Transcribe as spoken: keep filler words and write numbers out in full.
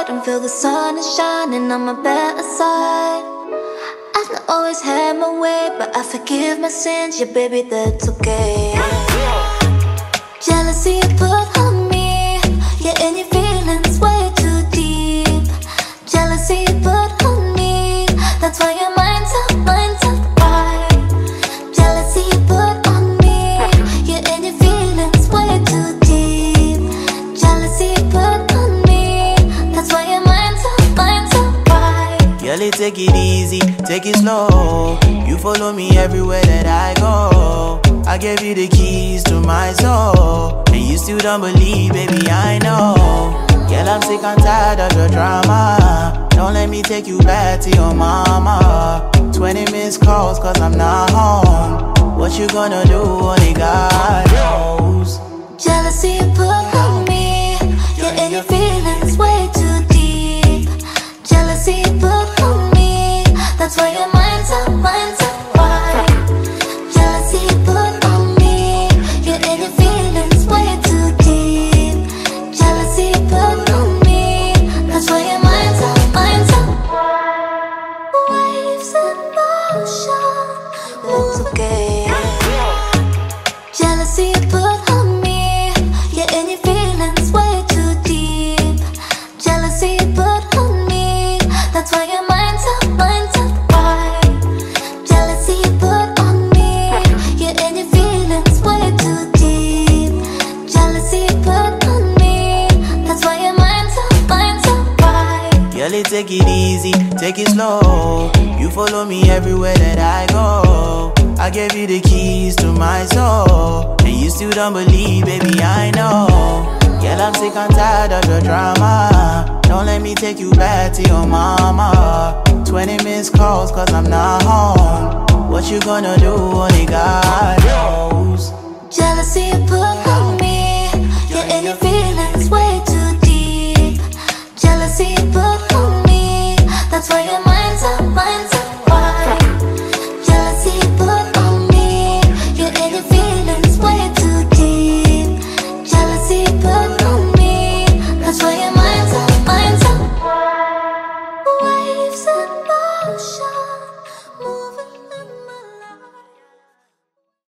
and feel the sun is shining on my better side. I've not always had my way, but I forgive my sins, yeah baby that's okay. Jealousy you put on me, yeah and your feelings way too deep. Jealousy you put on me, that's why your mind's up, mind's up. Why? Jealousy you put on me, yeah and your feelings way too deep. Jealousy you put on me, that's why your mind's up, mind's up. Why? Girl, take it easy, take it slow. You follow me everywhere that I go. I gave you the keys to my soul, and you still don't believe, baby, I know. Girl, I'm sick and tired of your drama. Don't let me take you back to your mama. Twenty missed calls cause I'm not home. What you gonna do, only God knows. Jealousy you put on me, yeah and your feelings way too deep. Jealousy you put on me, that's why your mind's up, mind's up. Why? Jealousy you put on me, yeah and your feelings way too deep. Jealousy you put on me, that's why your mind's up, mind's up. Waves in motion, that's okay. Jealousy you put on me, yeah and your feelings way too deep. Jealousy you put on me, that's why your mind's up, mind's up. Why? Jealousy you put on me, yeah and your feelings way too deep. Jealousy you put on me, that's why your mind's up, mind's up. Why? Girl, take it easy, take it slow. You follow me everywhere that I go. I gave you the keys to my soul, and you still don't believe, baby, I know. Girl, I'm sick and tired of your drama. Don't let me take you back to your mama. Twenty missed calls cause I'm not home. What you gonna do, only God knows.